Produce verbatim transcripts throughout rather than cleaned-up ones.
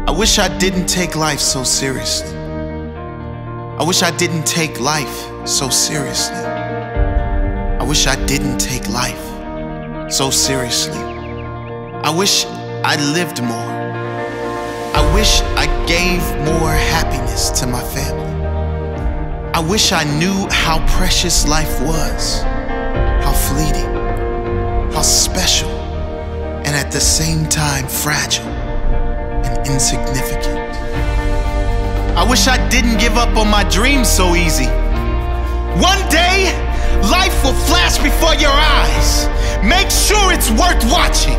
I wish I didn't take life so seriously. I wish I didn't take life so seriously. I wish I didn't take life so seriously. I wish I lived more. I wish I gave more happiness to my family. I wish I knew how precious life was, how fleeting, how special, and at the same time fragile and insignificant. I wish I didn't give up on my dreams so easy. One day, life will flash before your eyes. Make sure it's worth watching.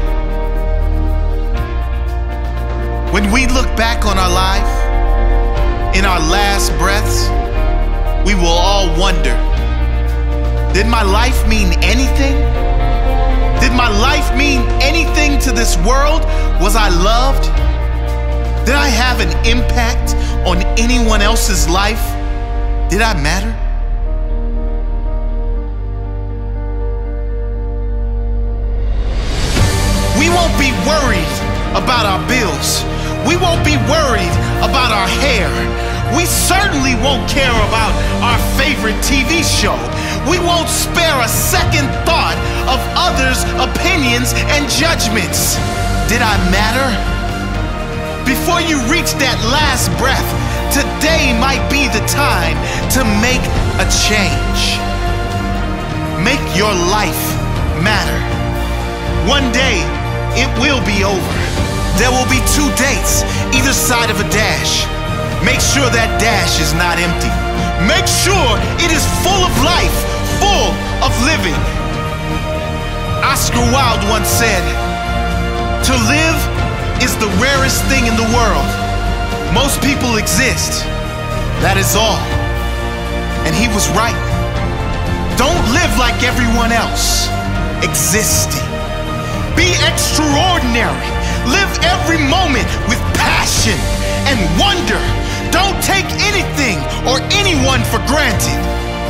When we look back on our life, in our last breaths, we will all wonder, did my life mean anything? Did my life mean anything to this world? Was I loved? Did I have an impact on anyone else's life? Did I matter? We won't be worried about our bills. We won't be worried about our hair. We certainly won't care about our favorite T V show. We won't spare a second thought of others' opinions and judgments. Did I matter? Before you reach that last breath, today might be the time to make a change. Make your life matter. One day, it will be over. There will be two dates, either side of a dash. Make sure that dash is not empty. Make sure it is full of life, full of living. Oscar Wilde once said, "To live is the rarest thing in the world. Most people exist. That is all." And he was right. Don't live like everyone else. Existing. Be extraordinary. Live every moment with passion and wonder. Don't take anything or anyone for granted.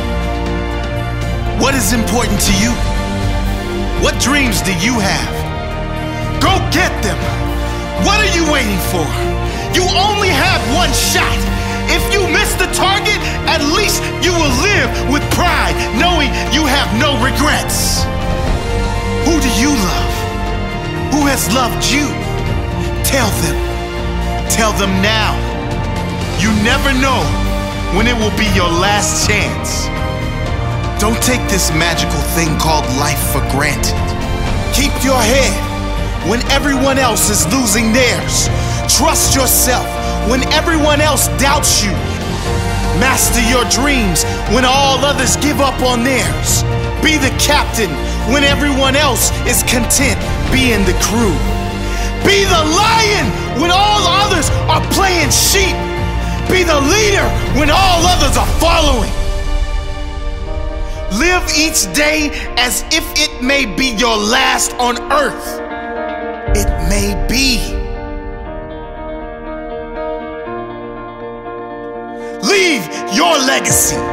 What is important to you? What dreams do you have? Go get them. What are you waiting for? You only have one shot. If you miss the target, at least you will live with pride, knowing you have no regrets. Who do you love? Who has loved you? Tell them. Tell them now. You never know when it will be your last chance. Don't take this magical thing called life for granted. Keep your head when everyone else is losing theirs. Trust yourself when everyone else doubts you. Master your dreams when all others give up on theirs. Be the captain when everyone else is content being the crew. Be the lion when all others are playing sheep. Be the leader when all others are following. Live each day as if it may be your last on earth. It may be. Leave your legacy.